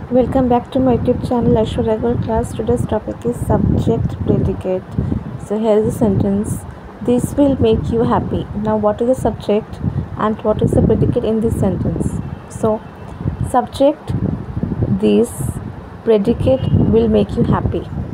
Welcome back to my YouTube channel Aishwarya class. Today's topic is subject predicate. So here is a sentence. This will make you happy. Now what is the subject and what is the predicate in this sentence? So subject, this, predicate will make you happy.